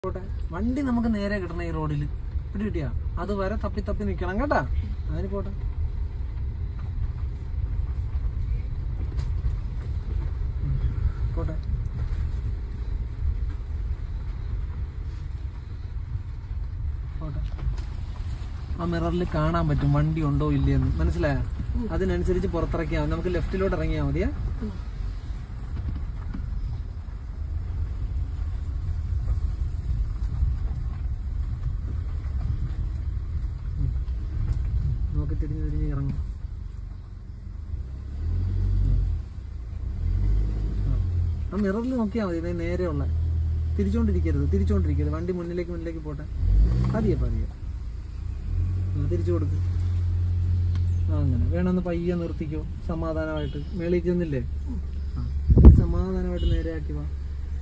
വണ്ടി നമുക്ക് നേരെ കിട്ടണം ഈ റോഡിൽ ഇവിടെ കിട്ടിയാ അത് വരെ തപ്പി തപ്പി നിക്കണം കേട്ടാ. അതിന് പോട്ടെ. പോട്ടെ പോട്ടെ. ആ മിററിൽ കാണാൻ പറ്റും വണ്ടി ഉണ്ടോ ഇല്ലയെന്ന്. മനസ്സിലായോ? അതിനനുസരിച്ച് പുറത്തിറക്കിയാൽ മതി. നമുക്ക് ലെഫ്റ്റിലോട്ട് ഇറങ്ങിയാൽ മതിയാ. നോക്കി തിരിഞ്ഞ് തിരിഞ്ഞ് ഇറങ്ങും. ആ മിററിൽ നോക്കിയാൽ മതി. നേരെയുള്ള തിരിച്ചോണ്ടിരിക്കരുത്. വണ്ടി മുന്നിലേക്ക് പോട്ടെ. പതിയെ തിരിച്ചു കൊടുക്ക്. അങ്ങനെ വേണമെന്ന് പയ്യെ നിർത്തിക്കോ. സമാധാനമായിട്ട് മേളിൽ ചെന്നില്ലേ, സമാധാനമായിട്ട് നേരെയാക്കി വാ.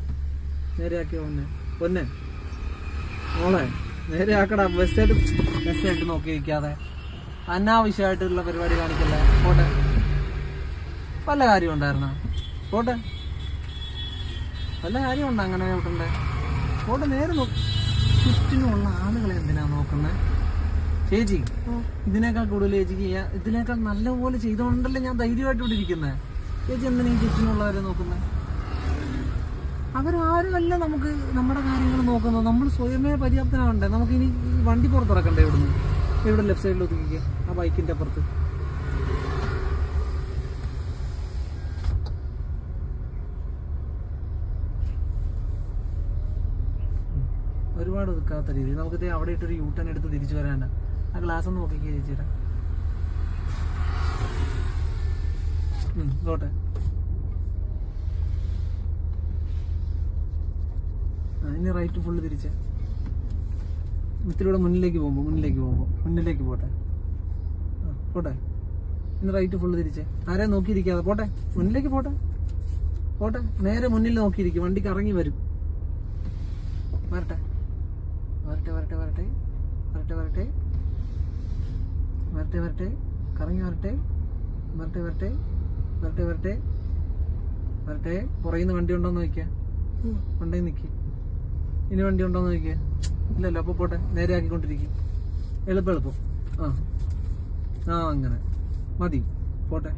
പൊന്നെ മോളെ നേരെയാക്കടാ. ബസ്സായിട്ട് നോക്കിയിരിക്കാതെ അനാവശ്യമായിട്ടുള്ള പരിപാടി കാണിക്കല്ലേ. പോട്ടെ. വല്ല കാര്യം ഉണ്ടായിരുന്ന പോട്ടെ. വല്ല കാര്യമുണ്ടോ അങ്ങനെ നോക്കണ്ടേ? പോട്ടെ. നേരെ ചുറ്റിനുമുള്ള ആളുകളെ എന്തിനാ നോക്കുന്നത് ചേച്ചി? ഇതിനേക്കാൾ കൂടുതൽ ചേച്ചിക്ക് ഇതിനേക്കാൾ നല്ലപോലെ ചെയ്തുകൊണ്ടല്ലേ ഞാൻ ധൈര്യമായിട്ട് ഇവിടെ ഇരിക്കുന്നത്. ചേച്ചി എന്തിനാ ഈ ചുറ്റിനുള്ളവരെ നോക്കുന്നത്? അവരാരുമല്ല നമുക്ക് നമ്മുടെ കാര്യങ്ങൾ നോക്കുന്നത്. നമ്മൾ സ്വയമേ പര്യാപ്തനാവണ്ടേ? നമുക്കിനി വണ്ടി പുറത്തിറക്കണ്ടേ ഇവിടുന്ന്? ഇവിടെ ലെഫ്റ്റ് സൈഡിൽ ഒതുക്കിക്കുക. ആ ബൈക്കിന്റെ അപ്പുറത്ത് ഒരുപാട് ഒതുക്കാത്ത രീതി നമുക്കിത് അവിടെ ഇട്ടൊരു യൂട്ടേൺ എടുത്ത് തിരിച്ചു വരാനാ. ആ ഗ്ലാസ് ഒന്ന് നോക്കിക്കുക ചേച്ചിയുടെ. പോട്ടെ. ഇനി റൈറ്റ് ഫുള്ള് തിരിച്ച് ഇത്തിരിയുടെ മുന്നിലേക്ക് പോട്ടെ. പോട്ടെ. ഇനി റൈറ്റ് ഫുള്ള് തിരിച്ച് ആരെയും നോക്കിയിരിക്കാതെ പോട്ടെ. മുന്നിലേക്ക് പോട്ടെ. നേരെ മുന്നിൽ നോക്കിയിരിക്കും. വണ്ടിക്ക് ഇറങ്ങി വരും. വരട്ടെ. കറങ്ങി വരട്ടെ. പുറയുന്ന വണ്ടി ഉണ്ടോന്ന് നോക്കിയാ. വണ്ടി നിൽക്കി. ഇനി വണ്ടി ഉണ്ടോന്ന് നോക്കിയാ. ഇല്ലല്ലോ. അപ്പൊ പോട്ടെ. നേരെ ആക്കിക്കൊണ്ടിരിക്കും. എളുപ്പം. അങ്ങനെ മതി. പോട്ടെ.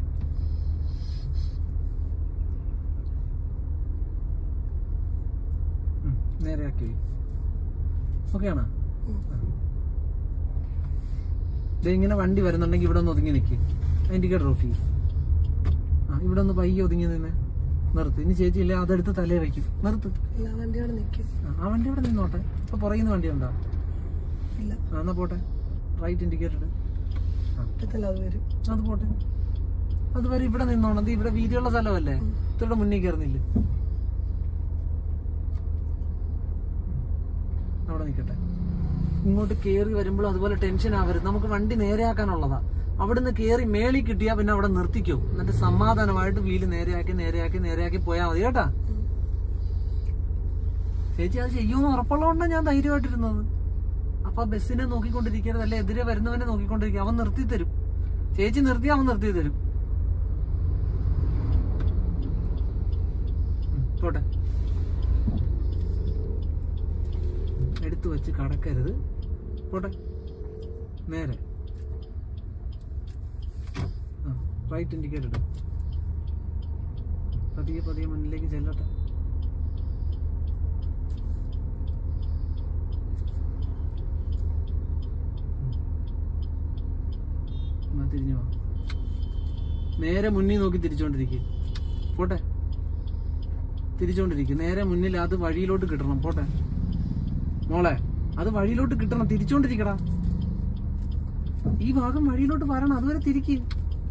നേരെ ആക്കി. ഓക്കെ ആണോ? ഇങ്ങനെ വണ്ടി വരുന്നുണ്ടെങ്കിൽ ഇവിടെ ഒന്ന് ഒതുങ്ങി നിൽക്കി. ഇൻഡിക്കേറ്റർ ഓഫ് ചെയ്യും. ഇവിടെ ഒന്ന് പയ്യെ ഒതുങ്ങി നിന്ന് നിർത്ത്. ഇനി ചേച്ചി ഇല്ല അതെടുത്ത് തലേ വയ്ക്കും. നിർത്ത്. ആ വണ്ടി ഇവിടെ നിന്നോട്ടെ. ഇപ്പൊ പുറയുന്ന വണ്ടി ഉണ്ടോ? എന്നാ പോട്ടെ. റൈറ്റ് ഇൻഡിക്കേറ്റർ അത് പോട്ടെ. അതുവരെ ഇവിടെ നിന്നോണം. ഇവിടെ വീതിയുള്ള സ്ഥലമല്ലേ? ഇത്തിരി മുന്നിൽ കയറുന്നില്ലേ? അവിടെ നിൽക്കട്ടെ. ഇങ്ങോട്ട് കയറി വരുമ്പോഴും അതുപോലെ ടെൻഷൻ ആവരുത്. നമുക്ക് വണ്ടി നേരെയാക്കാനുള്ളതാ. അവിടുന്ന് കയറി മേളി കിട്ടിയാ പിന്നെ അവിടെ നിർത്തിക്കോ. എന്നിട്ട് സമാധാനമായിട്ട് വീല് നേരെയാക്കി പോയാൽ മതി കേട്ടാ. ചേച്ചി അത് ചെയ്യുമെന്ന് ഉറപ്പുള്ളതുകൊണ്ടാണ് ഞാൻ ധൈര്യമായിട്ടിരുന്നത്. അപ്പൊ ബസ്സിനെ നോക്കിക്കൊണ്ടിരിക്കരുത്. അല്ലെ എതിരെ വരുന്നവനെ നോക്കിക്കൊണ്ടിരിക്കുക. അവൻ നിർത്തി തരും. ചേച്ചി നിർത്തി അവൻ നിർത്തി തരും. പോട്ടെ. എടുത്തു വെച്ച് കടക്കരുത്. പോട്ടെ. നേരെ റൈറ്റ് ഇൻഡിക്കേറ്റർ ഇടും. പതിയെ മുന്നിലേക്ക് ചെല്ലട്ടെ. തിരിഞ്ഞു പോ. നേരെ മുന്നിൽ നോക്കി തിരിച്ചോണ്ടിരിക്കും. പോട്ടെ. നേരെ മുന്നിൽ. അത് വഴിയിലോട്ട് കിട്ടണം. പോട്ടെ മോളെ. അത് വഴിയിലോട്ട് കിട്ടണം. തിരിച്ചോണ്ടിരിക്കടാ. ഈ ഭാഗം വഴിയിലോട്ട് വരണം. അതുവരെ തിരിക്കും.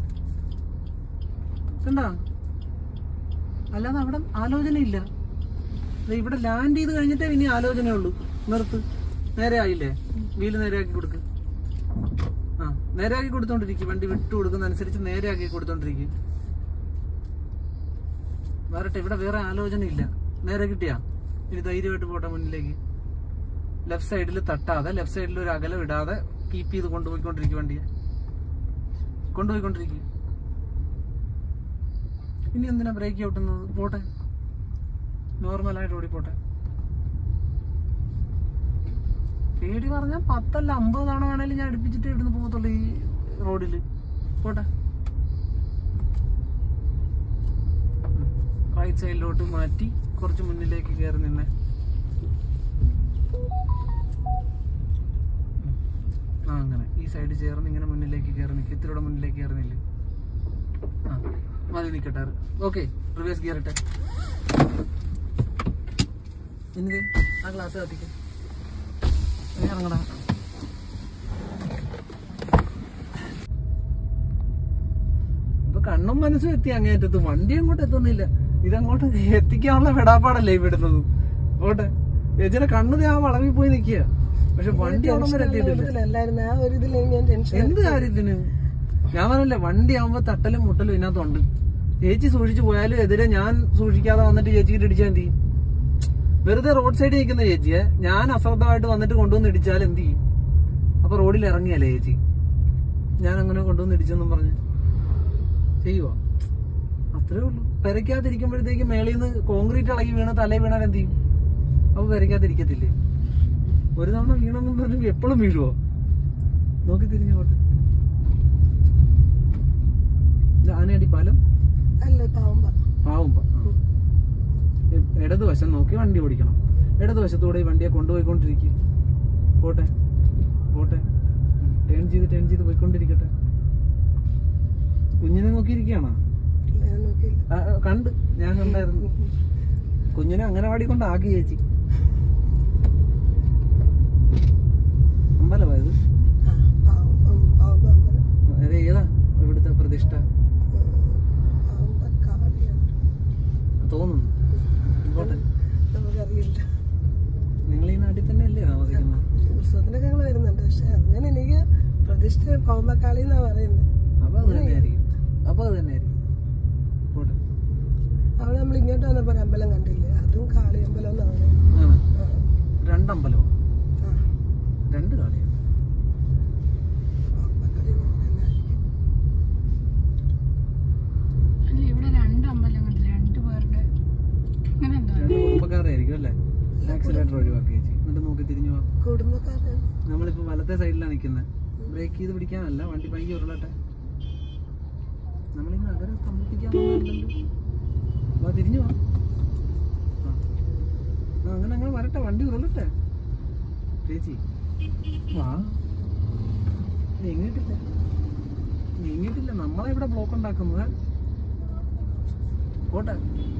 കണ്ടാ? അല്ലാതെ അവിടെ ആലോചനയില്ല. ഇവിടെ ലാൻഡ് ചെയ്ത് കഴിഞ്ഞിട്ടേ ഇനി ആലോചനയുള്ളൂ. നിർത്ത്. നേരെ ആയില്ലേ? വീല് നേരെയാക്കി കൊടുക്ക്. നേരെയാക്കി കൊടുത്തോണ്ടിരിക്കും. വണ്ടി വിട്ടു കൊടുക്കുന്ന അനുസരിച്ച് നേരെയാക്കി കൊടുത്തോണ്ടിരിക്കും. വരട്ടെ. ഇവിടെ വേറെ ആലോചന ഇല്ല. നേരെ കിട്ടിയാ ഇനി ധൈര്യമായിട്ട് പോട്ടെ മുന്നിലേക്ക്. ലെഫ്റ്റ് സൈഡിൽ തട്ടാതെ, ലെഫ്റ്റ് സൈഡിൽ ഒരു അകലം ഇടാതെ കീപ്പ് ചെയ്ത് കൊണ്ടുപോയിക്കൊണ്ടിരിക്കും. വണ്ടിയെ കൊണ്ടുപോയിക്കൊണ്ടിരിക്കും. ഇനി എന്തിനാ ബ്രേക്ക് ഔട്ടുന്നത്? പോട്ടെ. നോർമലായിട്ട് ഓടിപ്പോട്ടെ. പേടി പറഞ്ഞാൽ 10 അല്ല 50 തവണ വേണേലും ഞാൻ അടുപ്പിച്ചിട്ട് ഇവിടുന്ന് പോകത്തുള്ളൂ ഈ റോഡിൽ. പോട്ടെ, റൈറ്റ് സൈഡിലോട്ട് മാറ്റി കുറച്ച് മുന്നിലേക്ക് കയറി നിന്നെ. അങ്ങനെ ഈ സൈഡ് ചേർന്ന് ഇങ്ങനെ മുന്നിലേക്ക് കയറി നിൽക്കും. ഇത്തിരിയുടെ മുന്നിലേക്ക് കയറുന്നില്ലേ? മതി, നിൽക്കട്ടെ. ഓക്കെ, റിവേഴ്സ് ഗിയർ ഇട്ടെ. ഇനി ആ ഗ്ലാസ് കത്തിക്കും. ഇറങ്ങടാ. ഇപ്പൊ കണ്ണും മനസ്സും എത്തി അങ്ങേറ്റത്ത്. വണ്ടി അങ്ങോട്ട് എത്തുന്നില്ല. ഇതങ്ങോട്ട് എത്തിക്കാനുള്ള പെടാപ്പാടല്ലേ ഇവിടുന്നത്. ഓട്ടെ, ചേച്ചിയുടെ കണ്ണു ആ വളവിൽ പോയി നിക്കുക. പക്ഷെ വണ്ടി അവിടെ വരെ എത്തിയിട്ടില്ല. എന്ത് കാര്യത്തിന്? ഞാൻ പറഞ്ഞില്ലേ, വണ്ടി ആവുമ്പോ തട്ടലും മുട്ടലും ഇതിനകത്തുണ്ട്. ചേച്ചി സൂക്ഷിച്ചു പോയാലും എതിരെ ഞാൻ സൂക്ഷിക്കാതെ വന്നിട്ട് ചേച്ചിക്ക് ഇടിച്ചാൽ എന്ത് ചെയ്യും? വെറുതെ റോഡ് സൈഡിൽ നിൽക്കുന്ന ചേച്ചിയെ ഞാൻ അശ്രദ്ധമായിട്ട് വന്നിട്ട് കൊണ്ടുവന്ന് ഇടിച്ചാൽ എന്ത് ചെയ്യും? അപ്പൊ റോഡിൽ ഇറങ്ങിയല്ലേ ചേച്ചി? ഞാൻ അങ്ങനെ കൊണ്ടുവന്ന് ഇടിച്ചെന്നും പറഞ്ഞ് ചെയ്യുവോ? അത്രേ ഉള്ളൂ. പെരയ്ക്കാതിരിക്കുമ്പോഴത്തേക്ക് മേളിൽ നിന്ന് കോൺക്രീറ്റ് ഇളകി വീണ് തലേ വീണാൽ എന്ത് ചെയ്യും? അപ്പൊ പെരയ്ക്കാതിരിക്കത്തില്ലേ? ഒരു തവണ വീണെന്നും പറഞ്ഞ് എപ്പോഴും വീഴുവോ? നോക്കി തിരിഞ്ഞു പോട്ടെ. ആനയടി പാലം പാവുമ്പ. ഇടതുവശം നോക്കി വണ്ടി ഓടിക്കണം. ഇടതുവശത്തൂടെ ഈ വണ്ടിയെ കൊണ്ടുപോയിക്കൊണ്ടിരിക്കും. പോട്ടെ പോട്ടെ, ടേൺ ചെയ്ത് പോയിക്കൊണ്ടിരിക്കട്ടെ. കുഞ്ഞിനെ നോക്കിയിരിക്കുകയാണോ? കണ്ട്, ഞാൻ കണ്ടായിരുന്നു. കുഞ്ഞിനെ അംഗനവാടി കൊണ്ടാക്കി ചേച്ചി. അമ്പലമായത് ഏതാ ഇവിടുത്തെ പ്രതിഷ്ഠ തോന്നുന്നു? നിങ്ങൾ ഈ നാട്ടിൽ തന്നെ അല്ലേ താമസിക്കുന്നത്? ഉത്സവത്തിനൊക്കെ ഞങ്ങൾ വരുന്നുണ്ട്. പക്ഷെ അങ്ങനെ എനിക്ക് പ്രതിഷ്ഠ കോമ്പക്കാളി എന്നാ പറയുന്നത്. അപ്പൊ അത് തന്നെ ആയിരിക്കും. പോട്ടെ. അവിടെ നമ്മൾ ഇങ്ങോട്ട് വന്നപ്പോ ഒരു അമ്പലം കണ്ടില്ലേ? അതും കാളി അമ്പലം എന്നാ പറയുന്നത്. രണ്ടമ്പലമോ? രണ്ട് കാളിയാണ്. കുടുംബക്കാരായിരിക്കും അല്ലേ? ആക്സിലേറ്റർ ഒഴിവാക്കി ചേച്ചി. എന്നിട്ട് നോക്കി തിരിഞ്ഞു പോവാം. കുടുംബക്കാരാണ്. നമ്മളിപ്പോ വലത്തെ സൈഡിലാണ് നിൽക്കുന്നത്. ബ്രേക്ക് ചെയ്ത് പിടിക്കാനല്ല, വണ്ടി പൈകി ഉരുളട്ടെ. നമ്മളിന്ന് നഗരം സ്തംഭിപ്പിക്കാന്നല്ലോ. തിരിഞ്ഞു പോവാം. അങ്ങനെ വരട്ടെ, വണ്ടി ഉരുളട്ടെ ചേച്ചി. വാ, നീങ്ങിട്ടില്ല. നമ്മളെ ഇവിടെ ബ്ലോക്ക് ഉണ്ടാക്കുന്നത്. പോട്ടെ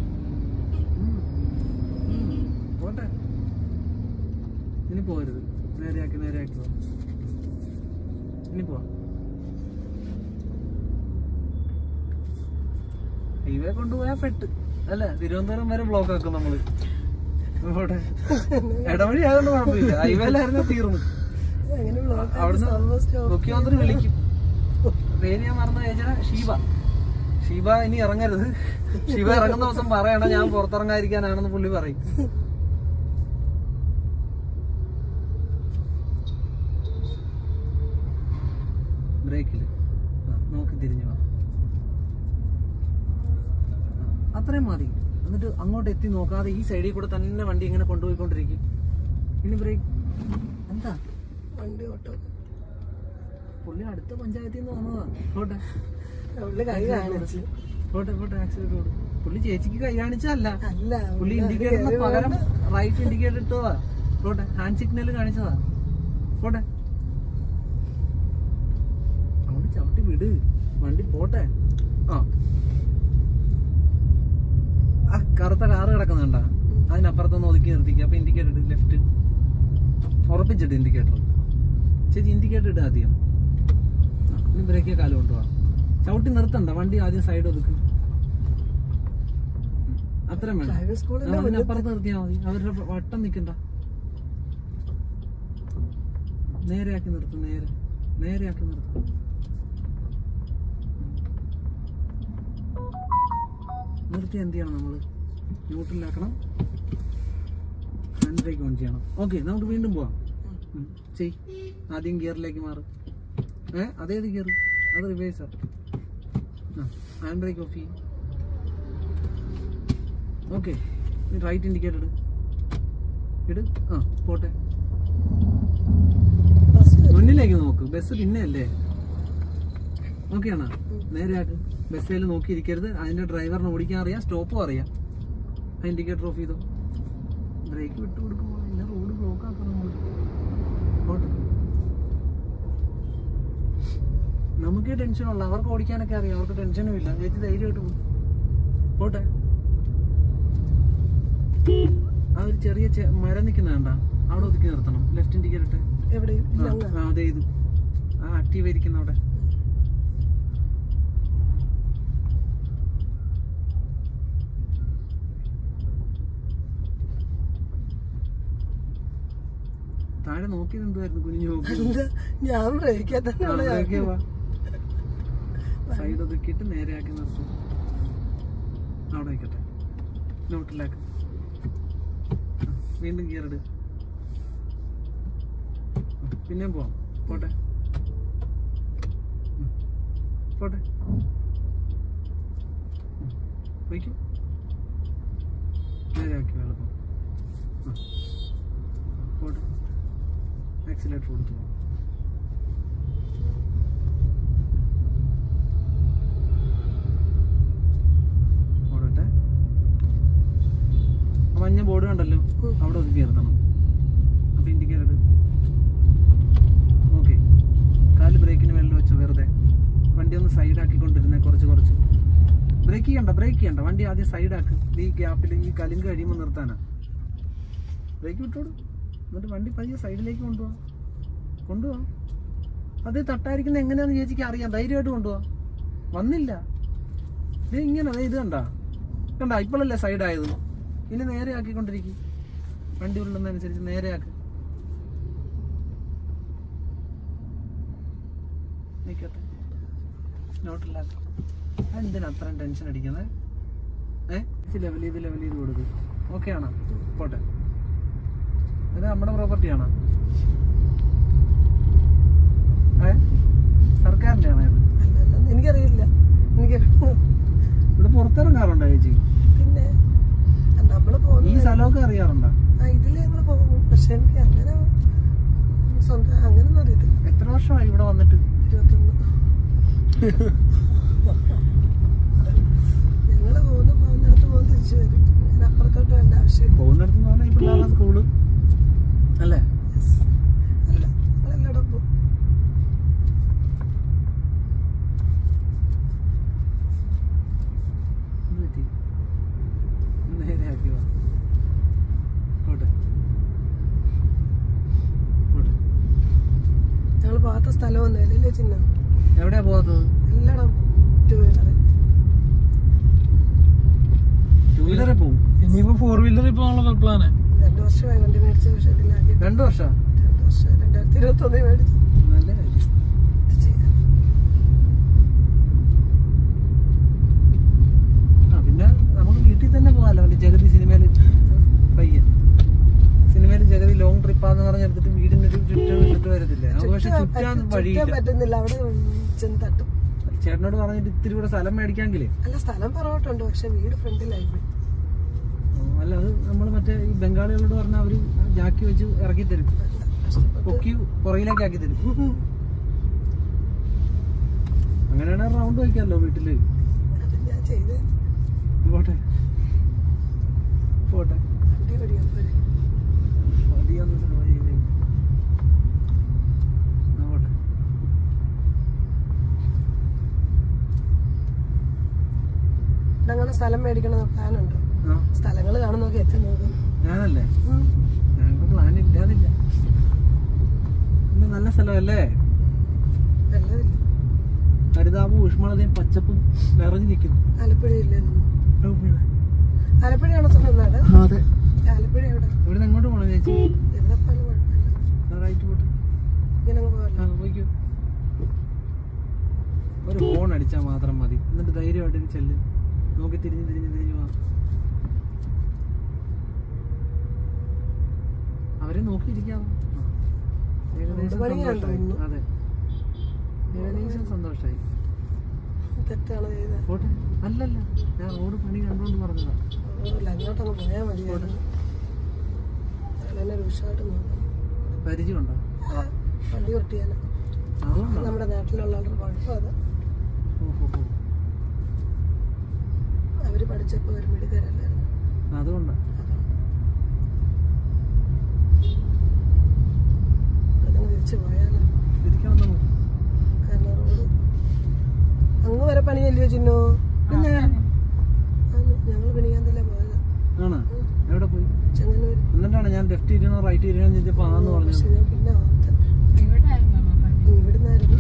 പോട്ടെ, ഇനി പോരുത്. നേരെയാക്കി പോ. ഇനി പോവാ. ഹൈവേ കൊണ്ടുപോയാ പെട്ട് അല്ലെ? തിരുവനന്തപുരം വരെ ബ്ലോക്ക് ആക്കും നമ്മള്. പോട്ടെ, ഇടവഴി ആയതുകൊണ്ട് കുഴപ്പമില്ല. ഹൈവേയിലായിരുന്നു തീർന്നു. അവിടുന്ന് മുഖ്യമന്ത്രി വിളിക്കും. പേര് ഞാൻ മറന്ന ചേച്ചിയുടെ ഷീബ ഇനി ഇറങ്ങരുത്. ഷീബ ഇറങ്ങുന്ന ദിവസം പറയണം ഞാൻ പുറത്തിറങ്ങാതിരിക്കാനാണെന്ന് പുള്ളി പറയും. ബ്രേക്കില് നോക്കി തിരിഞ്ഞു വാ. അത്രയും മതി. എന്നിട്ട് അങ്ങോട്ട് എത്തി നോക്കാതെ ഈ സൈഡിൽ കൂടെ തന്നെ വണ്ടി ഇങ്ങനെ കൊണ്ടുപോയിക്കൊണ്ടിരിക്കും. ഇനി ബ്രേക്ക് എന്താ? വണ്ടി ഓട്ടോ. പുള്ളി അടുത്ത പഞ്ചായത്തിൽ നിന്ന് വന്നതാ. പോട്ടെ ആക്സിഡന്റ് ഓടും. പുള്ളി ചേച്ചിക്ക് കൈ കാണിച്ചല്ല, പുള്ളി ഇൻഡിക്കേറ്ററിന് പകരം റൈറ്റ് ഇൻഡിക്കേറ്റർ ഇട്ടതാ. പോട്ടെ, ഹാൻഡ് സിഗ്നൽ കാണിച്ചതാ. പോട്ടെ, അങ്ങോട്ട് ചവിട്ടി വിട്, വണ്ടി പോട്ടെ. ആ കറുത്ത കാറ് കിടക്കുന്നുണ്ട, അതിനപ്പുറത്തൊന്ന് ഒതുക്കി നിർത്തിക്കുക. അപ്പൊ ഇൻഡിക്കേറ്റർ ഇട്ട്, ലെഫ്റ്റ് ഉറപ്പിച്ചിട്ട് ഇൻഡിക്കേറ്റർ. ചേച്ചി ഇൻഡിക്കേറ്റർ ഇട്ട് ആദ്യം. ഇനി ബ്രേക്കിയ കാലം കൊണ്ടുപോവാ. ചവിട്ടി നിർത്തണ്ട, വണ്ടി ആദ്യം സൈഡ് ഒതുക്കും. അത്രയും വേണം. അതിനപ്പുറത്ത് നിർത്തിയാൽ മതി. അവരുടെ വട്ടം നിൽക്കണ്ട. നേരെയാക്കി നിർത്തും. നേരെയാക്കി നിർത്തും. നിർത്തി എന്ത് ചെയ്യണം? നമ്മള് ന്യൂട്രലാക്കണം, ഹാൻഡ് ബ്രേക്ക് ഓൺ ചെയ്യണം. ഓക്കെ, നമുക്ക് വീണ്ടും പോവാം. ചെയ്, ആദ്യം ഗിയറിലേക്ക് മാറും. അതേത് ഗിയർ? അത് റിവേഴ്സാ. ഹാൻഡ് ബ്രേക്ക് ഓഫ് ചെയ്യും. ഓക്കെ, റൈറ്റ് ഇൻഡിക്കേറ്റർ ഇട്. പോട്ടെ. ബസ് പിന്നെ അല്ലേ? ഓക്കെയാണോ? നേരെയാക്ക്. ബസ്സിൽ നോക്കിയിരിക്കരുത്. അതിന്റെ ഡ്രൈവറിനെ ഓടിക്കാൻ അറിയാം, സ്റ്റോപ്പും അറിയാം. ആ ഇൻഡിക്കേറ്റർ ഓഫ് ചെയ്തോ. ബ്രേക്ക് വിട്ടു കൊടുക്കുമ്പോൾ ഇല്ല, റോഡ് ബ്ലോക്ക് ആക്കണം. നമുക്ക് ടെൻഷനുള്ള, അവർക്ക് ഓടിക്കാനൊക്കെ അറിയാം, അവർക്ക് ടെൻഷനും ഇല്ല. ചേച്ചി ധൈര്യമായിട്ട് പോകും. പോട്ടെ. ആ ഒരു ചെറിയ മരം നിൽക്കുന്ന വേണ്ട, അവിടെ ഒതുക്കി നിർത്തണം. ലെഫ്റ്റ് ഇൻഡിക്കേറ്റർ അതെ, ഇത് ആ ആക്റ്റീവ് ആയിരിക്കുന്ന അവിടെ. താഴെ നോക്കിയത് എന്തുവായിരുന്നു? കുഞ്ഞു സൈഡ് ഒതുക്കിയിട്ട് നേരെയാക്കി നിർത്തും. അവിടെ വയ്ക്കട്ടെ. നോട്ടിലാക്ക്. വീണ്ടും ഗിയറിട്. പിന്നെയും പോവാം. പോട്ടെ പോട്ടെ. വയ്ക്കും. നേരെയാക്കി വെള്ളപ്പം. പോട്ടെ. ആക്സിലേറ്റർ കൊടുത്തു പോകും. ഓടട്ടെ. മഞ്ഞ ബോർഡ് കണ്ടല്ലോ, അവിടെ ഒതുക്കി നിർത്തണം. അപ്പൊ ഇൻഡിക്കേറ്റർ ഓക്കെ. കാല് ബ്രേക്കിന് മേളിൽ വെച്ചു. വെറുതെ വണ്ടി ഒന്ന് സൈഡാക്കിക്കൊണ്ടിരുന്നേ. കുറച്ച് ബ്രേക്ക് ചെയ്യണ്ട. വണ്ടി ആദ്യം സൈഡാക്ക്. ഈ ഗ്യാപ്പിൽ ഈ കലിങ്ക് കഴിയുമ്പോൾ നിർത്താനാ. ബ്രേക്ക് വിട്ടോളൂ. എന്നിട്ട് വണ്ടി പയ്യെ സൈഡിലേക്ക് കൊണ്ടുപോവാം. അത് തട്ടായിരിക്കുന്ന എങ്ങനെയാന്ന് ചേച്ചിക്ക് അറിയാം. ധൈര്യമായിട്ട് കൊണ്ടുപോവാം. വന്നില്ല. ഇത് ഇങ്ങനെ ഇത് കണ്ട ഇപ്പോഴല്ലേ സൈഡായത്. ഇനി നേരെ ആക്കിക്കൊണ്ടിരിക്കും. വണ്ടി ഉരുളുന്നതനുസരിച്ച് നേരെയാക്ക്. നിൽക്കട്ടെ. നോട്ടിലാക്ക്. അതെന്തിനാ അത്രയും ടെൻഷൻ അടിക്കുന്നത്? ലെവൽ ചെയ്ത് കൊടുക്കും. ഓക്കെ ആണോ? പോട്ടെ. ഇത് നമ്മുടെ പ്രോപ്പർട്ടിയാണോ? സർക്കാരിന്റെ ആണോ ഇത്? എനിക്കറിയില്ല. ഇവിടെ പുറത്തിറങ്ങാറുണ്ടോ ചേച്ചി? പിന്നെ ഈ സ്ഥലമൊക്കെ അറിയാറുണ്ടോ? ഇതില് ഞങ്ങള് പോകും. പക്ഷെ എനിക്ക് അങ്ങനെ അങ്ങനൊന്നും അറിയത്തില്ല. എത്ര വർഷമായി ഇവിടെ വന്നിട്ട്? 21. ഞങ്ങള് പോകുന്നിടത്ത് തിരിച്ചു വരും. അപ്പുറത്തോട്ട് വേണ്ട ആവശ്യം. പോകുന്നിടത്ത് പറഞ്ഞാൽ ഈ പിള്ളേരുടെ സ്കൂള് അല്ലേ? അല്ല, നമ്മളെല്ലായിടും പോകും. നേരെയാക്കി ഞങ്ങള് പോകാത്ത സ്ഥലമൊന്നുമില്ലേ ചിന്ന? എവിടെയാ പോകാത്തത്? എല്ലായിടും ടൂ വീലറിൽ പോകും. ഇനിയിപ്പോ 4 വീലറിൽ പോകാനുള്ള പ്ലാന്. 2 വർഷമായി വണ്ടി മേടിച്ച. 2 വർഷം 2021 മേടിച്ചു. നല്ല കാര്യം. പിന്നെ നമുക്ക് വീട്ടിൽ തന്നെ പോകാമല്ലോ. ജഗതി സിനിമയില് ജഗതി ലോങ് ട്രിപ്പാന്ന് പറഞ്ഞെടുത്തിട്ട് വീടിനൊരു ചുറ്റ് വരത്തില്ലേ? നമുക്ക് പക്ഷെ ചുറ്റാൻ വഴിയില്ല. പറ്റുന്നില്ല. അവിടെ തട്ടും. ചേട്ടനോട് പറഞ്ഞിട്ട് ഇത്തിരി കൂടെ സ്ഥലം മേടിക്കാമെങ്കിലേ. അല്ല, സ്ഥലം പുറകോട്ടുണ്ട്. പക്ഷെ വീട് ഫ്രണ്ടിലായി. അല്ല, അത് നമ്മള് മറ്റേ ഈ ബംഗാളികളോട് പറഞ്ഞാൽ അവര് ജാക്കി വെച്ച് ഇറക്കി തരും. പൊക്കി പുറകിലേക്ക് ആക്കി തരും. അങ്ങനെയാണ് റൗണ്ട് വയ്ക്കാമല്ലോ വീട്ടില്. പോട്ടെ പോട്ടെ. അങ്ങനെ സ്ഥലം മേടിക്കണ പ്ലാനുണ്ടോ? സ്ഥലങ്ങൾ കാണുന്നൊക്കെ എത്തി നോക്കും. ഞാനല്ലേ? ഞങ്ങൾക്ക് പ്ലാൻ ഇല്ലാതില്ല. നല്ല സ്ഥലമല്ലേ? ഹരിതാപും ഊഷ്മളതയും പച്ചപ്പും നിറഞ്ഞു നിൽക്കുന്നു. ആലപ്പുഴയില്ലേ? ആലപ്പുഴയാണോ സ്വന്തം? അതെ. ആലപ്പുഴ എവിടെ? ഇവിടെ എങ്ങോട്ട് പോകണം ചേച്ചി? എവിടെ പോയാലും കുഴപ്പമില്ല. റൈറ്റ് പോട്ടെ. ഇങ്ങനെ പോകാം. പോയിക്കോ. ഒരു ഫോൺ അടിച്ചാൽ മാത്രം മതി. എന്നിട്ട് ധൈര്യമായിട്ട് ചെല്ല്. നോക്കി തിരിഞ്ഞു വാ. അവരെ നോക്കിയിരിക്കാം. ഏകദേശം അതെ, ഏകദേശം സന്തോഷമായി. തെറ്റാണ് ചെയ്തത്. പോട്ടെ. അല്ലല്ല, ഞാൻ റോഡ് പണി കണ്ടോണ്ട് പറഞ്ഞതാ. അങ്ങോട്ടൊന്ന് പോയാൽ മതി. പരിചയമുണ്ടോ? വണ്ടി കൊട്ടിയാലോ? അതുകൊണ്ടാണ് നമ്മുടെ നാട്ടിലുള്ളവരുടെ കുഴപ്പം അത്. അവര് പഠിച്ചപ്പോ ഒരു മിടുക്കരല്ലായിരുന്നു. അതുകൊണ്ടാണ് അതങ്ങ് തിരിച്ചു പോയാലോ. തിരിക്കണം നമുക്ക്. കാരണം റോഡ് അങ്ങ് വരെ പണിയല്ലയോ ചിന്നു? പിന്നെ ഞങ്ങൾ പണിയാന്തല്ലേ പോയത്. ആണ് എവിടെ പോയി? ചെങ്ങന്നൂര്. എന്നിട്ടാണ് ഞാൻ ലെഫ്റ്റ് ഇരിക്കണോ റൈറ്റ് ഇരിക്കണോ ചോദിച്ചപ്പോ ആന്ന് പറഞ്ഞു. പക്ഷെ ഞാൻ പിന്നെ ഓർത്ത് ഇവിടുന്നായിരുന്നു.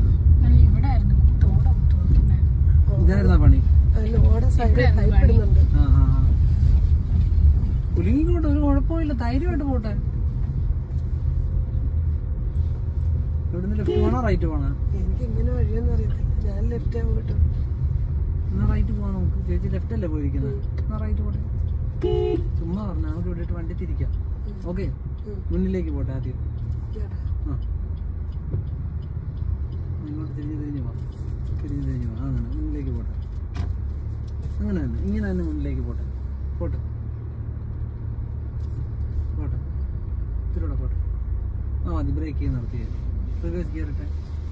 ഇതായിരുന്നാ പണി? ഓട സൈഡിൽ പൈപ്പ് ഇടുന്നുണ്ട്. കുലുങ്ങിക്കോട്ടെ, ഒരു കുഴപ്പമില്ല, ധൈര്യമായിട്ട് പോട്ടെ. ഇവിടുന്ന് ലെഫ്റ്റ് പോണോ റൈറ്റ് പോണോ? എനിക്ക് ഇങ്ങനെ വഴിയൊന്നും അറിയത്തില്ല. ഞാൻ ലെഫ്റ്റേ പോയിട്ട്. എന്നാ റൈറ്റ് പോവാം നമുക്ക്. ചേച്ചി ലെഫ്റ്റ് അല്ലേ പോയിരിക്കുന്നത്? എന്നാ റൈറ്റ് പോട്ടെ. ചുമ്മാ പറഞ്ഞു നമുക്ക് ഇവിടെ വണ്ടി തിരിക്കാം. ഓക്കെ, മുന്നിലേക്ക് പോട്ടെ ആദ്യം. ആ ഇങ്ങോട്ട് തിരിഞ്ഞ് പോവാം. അങ്ങനെ മുന്നിലേക്ക് പോട്ടെ. അങ്ങനെ തന്നെ, ഇങ്ങനെ തന്നെ മുന്നിലേക്ക് പോട്ടെ. പോട്ടെ ഇത്തിരൂടെ പോട്ടെ. ആ മതി, ബ്രേക്ക് ചെയ്ത് നിർത്തിയത്. റിവേഴ്സ് ഗിയറിട്ടെ.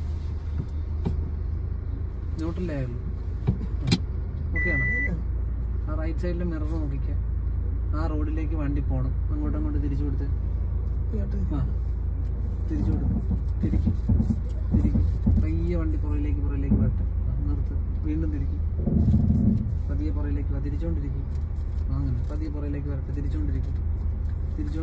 ന്യൂട്രലേ ആയുള്ളൂ. ഓക്കെയാണോ? ആ റൈറ്റ് സൈഡിലെ മിറർ നോക്കിക്കാം. ആ റോഡിലേക്ക് വണ്ടി പോകണം. അങ്ങോട്ട് തിരിച്ചു കൊടുത്ത്. ആ തിരിച്ചു കൊടുക്കും. തിരിക്കും. പയ്യെ വണ്ടി പുറയിലേക്ക് വരട്ടെ. നിർത്ത്. വീണ്ടും തിരിക്കും. പതിയെ പുറയിലേക്ക് വാ. തിരിച്ചോണ്ടിരിക്കും. അങ്ങനെ പതിയെ പുറയിലേക്ക് വരട്ടെ. തിരിച്ചോണ്ടിരിക്കും. തിരിച്ചു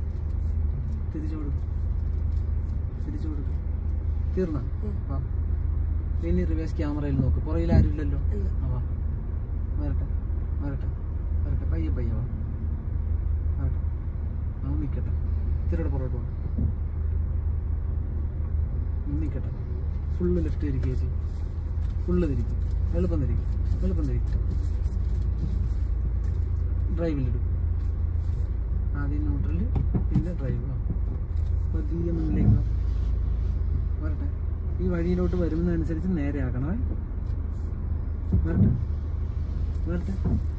കൊടുക്കും. തീർന്ന വാ. ഇനി റിവേഴ്സ് ക്യാമറയിൽ നോക്ക്. പുറയിൽ ആരും ഇല്ലല്ലോ. വാ, വരട്ടെ. പയ്യെ വാ. വരട്ടെ. നിൽക്കട്ടെ. ഇത്തിരിയുടെ പുറകോട്ട് പോകണം. നിൽക്കട്ടെ. ഫുള്ള് ലെഫ്റ്റ് തിരിക്കുക ചേച്ചി. ഫുള്ള് തിരിക്കും. എളുപ്പം തിരിക്കും. ഡ്രൈവിലിടും. ആദ്യം ന്യൂട്രല്, പിന്നെ ഡ്രൈവ്. പതിയെ മുന്നിലേക്ക് വരട്ടെ. ഈ വഴിയിലോട്ട് വരുന്നതനുസരിച്ച് നേരെ ആക്കണമേ. വരട്ടെ.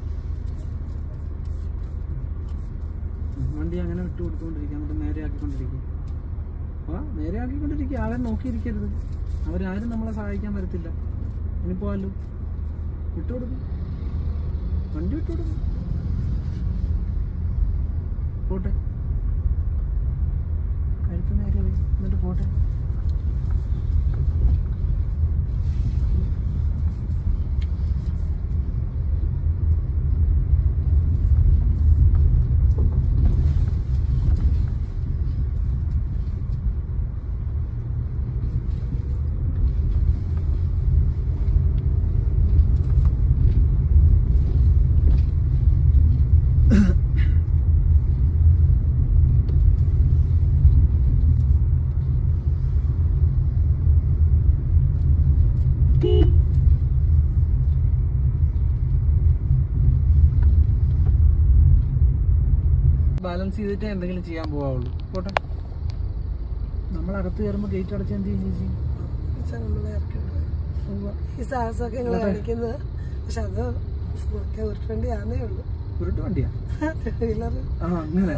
വണ്ടി അങ്ങനെ വിട്ടു കൊടുത്തുകൊണ്ടിരിക്കുക. എന്നിട്ട് നേരെ ആക്കിക്കൊണ്ടിരിക്കുക. ആളെ നോക്കിയിരിക്കരുത്. അവരാരും നമ്മളെ സഹായിക്കാൻ വരത്തില്ല. ഇനി പോവാല്ലോ. വണ്ടി വിട്ടുകൊടുക്കും. പോട്ടെ. കഴുത്ത് നേരെ എന്നിട്ട് പോട്ടെ. ബാലൻസ് ചെയ്തിട്ട് എന്തെങ്കിലും ചെയ്യാൻ പോവാവുള്ളൂ. പോട്ടെ. നമ്മളകത്ത് കയറുമ്പോൾ ഗേറ്റ് അടച്ച് എന്ത് ചെയ്യും ചേച്ചി? ഈ സാഹസമൊക്കെ നിങ്ങൾ കാണിക്കുന്നത്. പക്ഷെ അത് ഉരുട്ട് വണ്ടിയാന്നേ ഉള്ളൂ. ഉരുട്ട് വണ്ടിയാ? അങ്ങനെ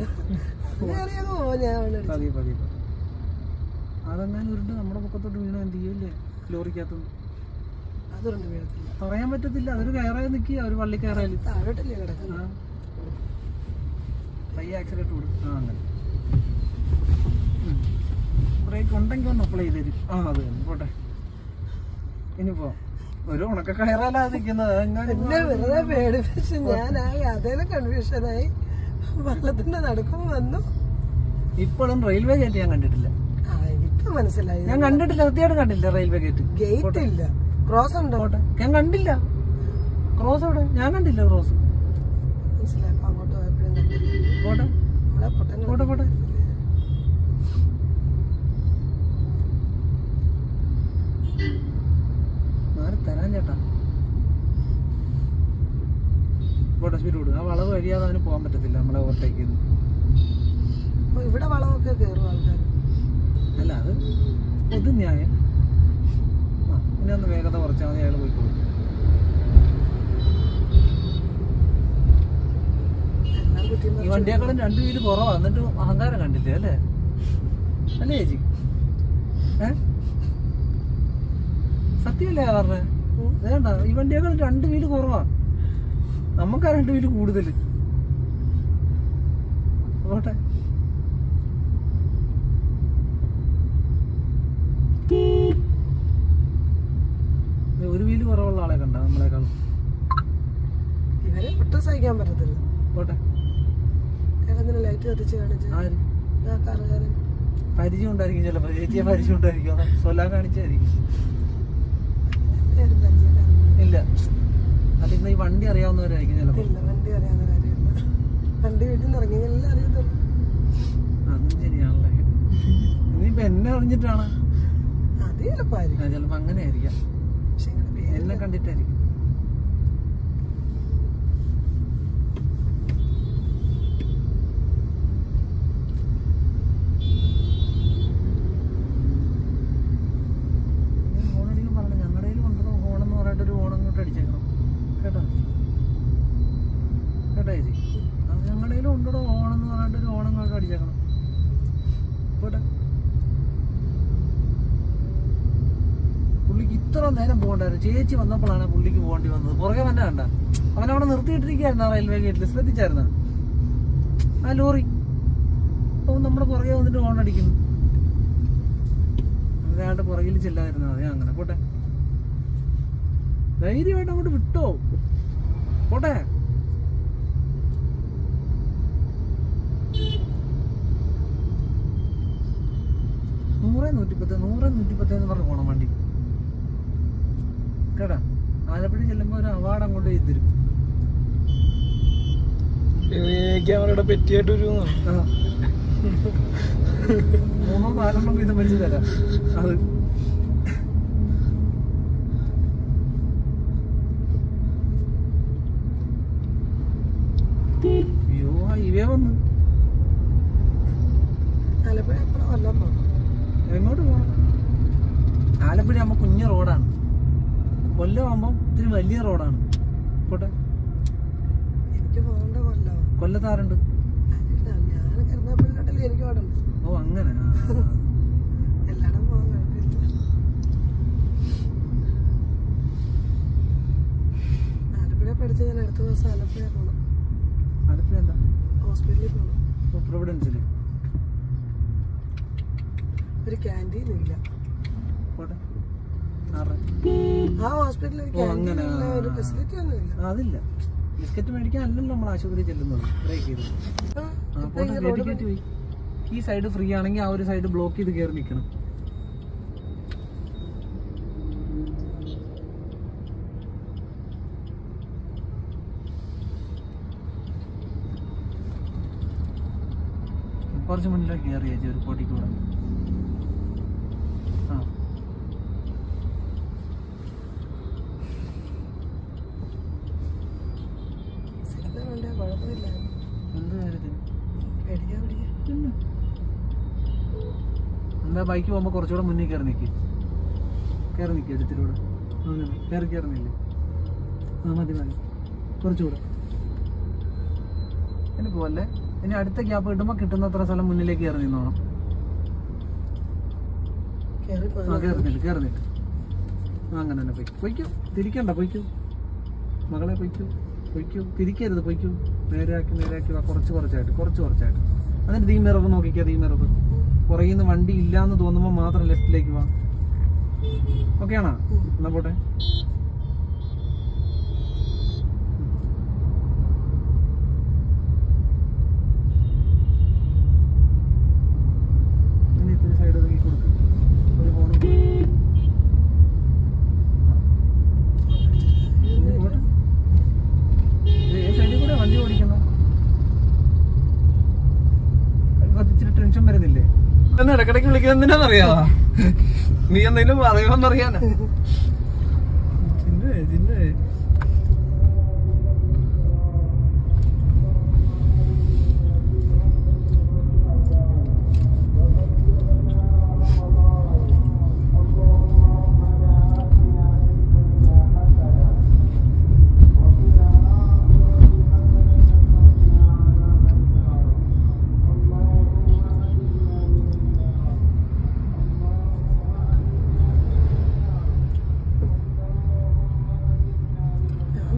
പതിയെ അതെങ്ങനെ ഉരുട്ട് നമ്മുടെ പൊക്കത്തോട്ട് വീണ എന്ത് ചെയ്യൂല്ലേ? ലോറിക്കകത്തുനിന്ന് അതുകൊണ്ട് വീഴത്തില്ല. പറയാൻ പറ്റത്തില്ല. അതൊരു കയറായി നിൽക്കുക. ഒരു വള്ളി കയറായാലും താഴോട്ടല്ലേ കിടക്കുന്നത്. പയ്യെ ആക്സിഡന്റ് കൊടുക്കും. അങ്ങനെ ബ്രേക്ക് ഉണ്ടെങ്കിൽ ഒന്ന് അപ്ലൈ ചെയ്ത് തരും. അത് തന്നെ. പോട്ടെ. ഇനിയിപ്പോ ഒരു ഉണക്ക കയറാലാ നിൽക്കുന്നത്. എന്നെ വെറുതെ പേടിപ്പിച്ച് ഞാനായി അതേലും കൺഫ്യൂഷനായി. വെള്ളത്തിന്റെ നടുക്കുമ്പോ വന്നു. ഇപ്പോഴും റെയിൽവേ ഗേറ്റ് ഞാൻ കണ്ടിട്ടില്ല. ഇപ്പൊ മനസ്സിലായി. ഞാൻ കണ്ടിട്ടില്ല. സത്യമായിട്ട് കണ്ടില്ല റെയിൽവേ ഗേറ്റ്. ഗേറ്റ് ഇല്ല. ക്രോസ് ഉണ്ടോ? ഞാൻ കണ്ടില്ല. ക്രോസ് അവിടെ ഞാൻ കണ്ടില്ല. ക്രോസ് മനസ്സിലായി. അങ്ങോട്ട് പോയപ്പോഴും പോട്ടെ. തരാൻ ചേട്ടാ. പോട്ടെ. സ്പീഡ് കൊടുക്കും. ആ വളവ് കഴിയാതെ അതിന് പോകാൻ പറ്റത്തില്ല. നമ്മളെ ഓവർടേക്ക് ചെയ്ത്. ഇവിടെ വളമൊക്കെ കയറും ആൾക്കാർ. അല്ല, അത് പൊതു ന്യായം. ഇനി ഒന്ന് വേഗത കുറച്ചാൽ മതി. അയാൾ പോയിക്കോളും. ഈ വണ്ടിയേക്കാളും 2 വീല് കുറവാ. എന്നിട്ട് അഹങ്കാരം കണ്ടില്ലേ? അല്ലേ ചേച്ചി? സത്യമല്ലേ പറഞ്ഞേ? വേണ്ട, ഈ വണ്ടിയൊക്കെ 2 വീല് കുറവാ, നമുക്കാ 2 വീല് കൂടുതൽ. പോട്ടെ. ഒരു വീല് കുറവുള്ള ആളെ കണ്ട നമ്മളെക്കാളും. ഇവരെ ഒട്ടും സഹിക്കാൻ പറ്റത്തില്ല. പോട്ടെ. ലൈറ്റ് കത്തിച്ച് കാണിച്ചു പരിചയം ഉണ്ടായിരിക്കും, ചിലപ്പോ ചേച്ചിയെ പരിചയം ഉണ്ടായിരിക്കും, സ്വലാ കാണിച്ചായിരിക്കും. ഇല്ല, അല്ല ഇന്ന് ഈ വണ്ടി അറിയാവുന്നവരായിരിക്കും ചിലപ്പോ. വണ്ടി അറിയാവുന്നവരായിരിക്കും. വണ്ടി വീട്ടിൽ നിന്ന് ഇറങ്ങി എല്ലാം അറിയത്തുള്ളൂ. അതും ശരിയാണല്ലേ. ഇനിയിപ്പോ എന്നെ അറിഞ്ഞിട്ടാണ്. അത് ചിലപ്പോ ചിലപ്പോ അങ്ങനെ ആയിരിക്കാം, എന്നെ കണ്ടിട്ടായിരിക്കും. ഞങ്ങളുടെയിലും ഉണ്ടോ ഓണെന്ന് പറഞ്ഞിട്ടൊരു ഓണങ്ങളൊക്കെ അടിച്ചേക്കണം. പോട്ടെ. പുള്ളിക്ക് ഇത്ര നേരം പോകണ്ടായിരുന്നു. ചേച്ചി വന്നപ്പോഴാണ് പുള്ളിക്ക് പോകേണ്ടി വന്നത്. പുറകെ വന്നെ കണ്ട, അവനവിടെ നിർത്തിയിട്ടിരിക്കുകയായിരുന്നു റെയിൽവേ ഗേറ്റിൽ. ശ്രദ്ധിച്ചായിരുന്ന ആ ലോറി? അപ്പൊ നമ്മുടെ പുറകെ വന്നിട്ട് ഹോൺ അടിക്കുന്നു. ഒരാളുടെ പുറകിൽ ചെല്ലാതിരുന്നാ മതി. അങ്ങനെ പോട്ടെ, ധൈര്യമായിട്ട് അങ്ങോട്ട് വിട്ടോ. പോട്ടെ. 100-110 എന്ന് പറഞ്ഞു പോണം വണ്ടി കേട്ടാ. ആലപ്പുഴ ചെല്ലുമ്പോ ഒരു അവാർഡ് അങ്ങോട്ട് ചെയ്തിരും. ക്യാമറയുടെ പെറ്റിയായിട്ട് ഒരു 3-4 വീതം വെച്ച് തരാം. അത് ഹൈവേ വന്ന് എങ്ങോട്ട് പോണം? ആലപ്പുഴ ആകുമ്പോ കുഞ്ഞ റോഡാണ്, കൊല്ലം ആകുമ്പോ ഇത്തിരി വലിയ റോഡാണ്. പോട്ടെ. കൊല്ലത്താറുണ്ട്. ഓ അങ്ങനെ. ആലപ്പുഴ എന്താ? ഹോസ്പിറ്റലിൽ പോകണം. പ്രൊവിഡൻസില് ഒരു ക്യാൻറ്റീൻ ഇല്ല. പോട്ടെ. ആ ഹോസ്പിറ്റലിൽ ഒരു ഫെസിലിറ്റി ഒന്നും ഇല്ല. അതില്ല. ബിസ്ക്കറ്റ് മേടിക്കാൻ അല്ലല്ലോ നമ്മൾ ആശുപത്രി ചെല്ലുന്നത്. ബ്രേക്ക് ചെയ്ത് പോയി. ഈ സൈഡ് ഫ്രീ ആണെങ്കിൽ ആ ഒരു സൈഡ് ബ്ലോക്ക് ചെയ്ത് കയറി നിൽക്കണം. കുറച്ച് മുന്നിലേക്ക് കയറി ചേച്ചി, ഒരു കോട്ടിക്ക് കൂടെ. ആ എന്ത് കാര്യത്തിന്? എന്താ ബൈക്ക് പോകുമ്പോ കുറച്ചുകൂടെ മുന്നിൽ കയറി നിൽക്കും. എടുത്തിലൂടെ അങ്ങനെ കയറുന്നില്ലേ? ആ മതി മതി, കുറച്ചുകൂടെ. ഇനി പോവല്ലേ. ഇനി അടുത്ത ഗ്യാപ്പ് കിട്ടുമ്പോ കിട്ടുന്നത്ര സ്ഥലം മുന്നിലേക്ക് കയറി നിന്നോണം. കയറുന്നില്ല. അങ്ങനെ തന്നെ പൊയ്ക്കോ. തിരിക്കണ്ട, പൊയ്ക്കോ മകളെ, പൊയ്ക്കോ. തിരിക്കരുത്, പൊയ്ക്കോ. നേരെയാക്കി വാ. കുറച്ചായിട്ട്. എന്നിട്ട് ഈ മിറവ് നോക്കിക്കാതെ. ഈ മിറവ് പുറകിൽ നിന്ന് വണ്ടി ഇല്ലാന്ന് തോന്നുമ്പോ മാത്രം ലെഫ്റ്റിലേക്ക് വാ. ഓക്കെ ആണോ? എന്നാ പോട്ടെ. സൈഡ് ഒതുക്കി കൊടുക്കും. ഒരു ഫോണും സൈഡിൽ കൂടെ വണ്ടി ഓടിക്കണം. ഇച്ചിരി ടെൻഷൻ വരുന്നില്ലേ? ഇടക്കിടയ്ക്ക് വിളിക്കുന്നത് എന്തിനാന്നറിയാവാ? നീ എന്തെങ്കിലും പറയുമെന്നറിയാനാ. ചിന്ന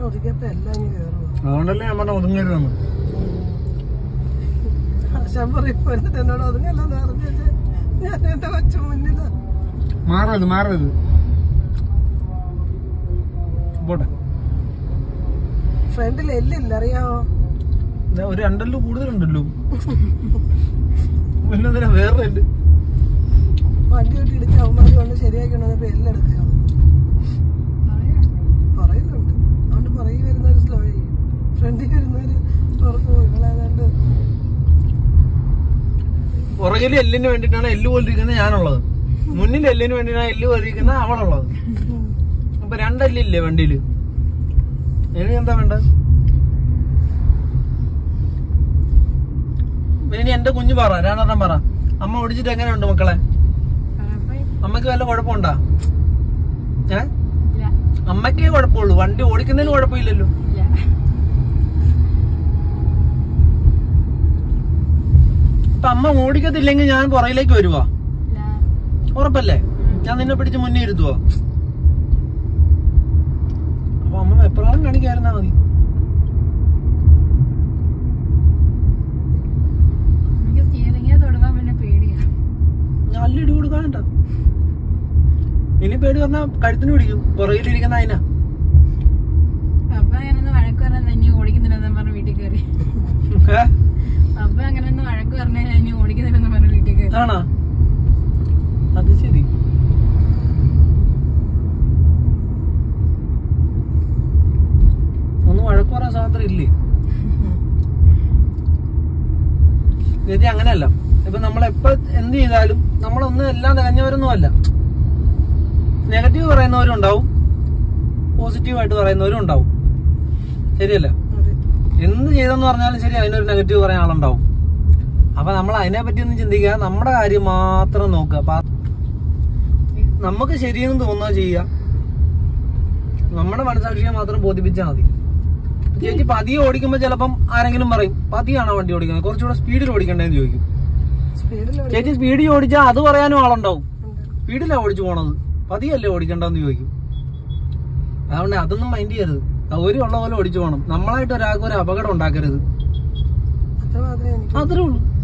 ഒതുക്കിയപ്പോ എല്ലാം ഇനി കയറും. അതുകൊണ്ടല്ലേ ഞാൻ പറഞ്ഞ ഒതുങ്ങരുതെന്ന്. ആശാൻ പറയും എന്നോട് ഒതുങ്ങല്ലെന്ന് പറഞ്ഞു. ഞാൻ എന്റെ കൊച്ചു മുന്നിലാ. മാറരുത് പോട്ടെ. ഫ്രണ്ടിൽ എല്ലില്ല അറിയാമോ? ഒരു 2 കൂടുതലുണ്ടല്ലോ. പിന്നെ വേറെ എല്ല് വണ്ടി വിട്ട് ഇടിച്ച് അവന്മാര് കൊണ്ട് ശരിയാക്കണപ്പോ എല്ലെടുക്കുക പറയുന്നുണ്ട്. അതുകൊണ്ട് പുറകെ വരുന്നവര് സ്ലോ ചെയ്യും, ഫ്രണ്ടിൽ വരുന്നവര് തുറന്നു പോയി. ഇവളേതാണ്ട് പുറകിൽ എല്ലിന് വേണ്ടിട്ടാണ് എല്ല് പോലിരിക്കുന്നത് ഞാനുള്ളത്, മുന്നിൽ എല്ലിന് വേണ്ടിട്ടാണ് എല്ല് പോലിരിക്കുന്ന അവളുള്ളത്. അപ്പൊ 2 എല്ലില്ലേ വണ്ടിയില്? എനിക്ക് എന്താ വേണ്ടത്? ഇനി എന്റെ കുഞ്ഞു പറ, 2 പറ. അമ്മ ഓടിച്ചിട്ട് എങ്ങനെയുണ്ട് മക്കളെ? അമ്മക്ക് വല്ല കുഴപ്പമുണ്ടാ? അമ്മക്കേ കുഴപ്പമുള്ളൂ, വണ്ടി ഓടിക്കുന്നതിന് കുഴപ്പമില്ലല്ലോ. അപ്പൊ അമ്മ ഓടിക്കത്തില്ലെങ്കിൽ ഞാൻ പുറകിലേക്ക് വരുവാ, ഉറപ്പല്ലേ? ഞാൻ നിന്നെ പിടിച്ച് മുന്നേ ഇരുത്തുവാ. അപ്പൊ അമ്മ എപ്പോഴും കാണിക്കായിരുന്നാ മതി. നല്ല ഇടി കൊടുക്കാനുണ്ട. ഇനി പേടി പറഞ്ഞാ കഴുത്തിന് പിടിക്കും, പുറകിലിരിക്കുന്ന അതിനാ. അപ്പൊ അങ്ങനെ വഴക്ക് പറഞ്ഞ ഇനി ഓടിക്കുന്നില്ലെന്ന് പറഞ്ഞ വീട്ടിൽ കയറി. അപ്പൊ അങ്ങനെ വഴക്ക് പറഞ്ഞ ഇനി ഓടിക്കുന്നില്ലെന്ന് പറഞ്ഞ വീട്ടിൽ കയറി. ആണോ? അത് ശരി. ഒന്ന് വഴക്ക് പറയാൻ സ്വാതന്ത്ര്യം ഇല്ലേ ചേച്ചി? അങ്ങനെയല്ല. ഇപ്പൊ നമ്മളെപ്പോ എന്ത് ചെയ്താലും നമ്മളൊന്നും എല്ലാം തികഞ്ഞവരൊന്നും അല്ല. നെഗറ്റീവ് പറയുന്നവരും ഉണ്ടാവും, പോസിറ്റീവായിട്ട് പറയുന്നവരും ഉണ്ടാവും, ശരിയല്ല? എന്ത് ചെയ്തെന്ന് പറഞ്ഞാലും ശരി, അതിനൊരു നെഗറ്റീവ് പറയാൻ ആളുണ്ടാവും. അപ്പൊ നമ്മൾ അതിനെ പറ്റി ഒന്നും ചിന്തിക്കുക, നമ്മുടെ കാര്യം മാത്രം നോക്കുക. അപ്പൊ നമുക്ക് ശരിയെന്ന് തോന്നുക ചെയ്യുക, നമ്മുടെ മനസാക്ഷിയെ മാത്രം ബോധിപ്പിച്ചാൽ മതി. ചേച്ചി പതിയെ ഓടിക്കുമ്പോ ചിലപ്പം ആരെങ്കിലും പറയും, പതിയാണോ വണ്ടി ഓടിക്കുന്നത്, കുറച്ചുകൂടെ സ്പീഡിൽ ഓടിക്കണ്ടേന്ന് ചോദിക്കും. ചേച്ചി സ്പീഡിൽ ഓടിച്ചാൽ അത് പറയാനും ആളുണ്ടാവും. സ്പീഡിലാ ഓടിച്ചു പോണത്, പതിയല്ലേ ഓടിക്കണ്ടെന്ന് ചോദിക്കും. അതുകൊണ്ട് അതൊന്നും മൈൻഡ് ചെയ്യരുത്, സൗകര്യം ഉള്ള പോലെ ഓടിച്ചു പോകണം. നമ്മളായിട്ട് ഒരാൾക്ക് ഒരു അപകടം ഉണ്ടാക്കരുത്, അത്രേ ഉള്ളൂ.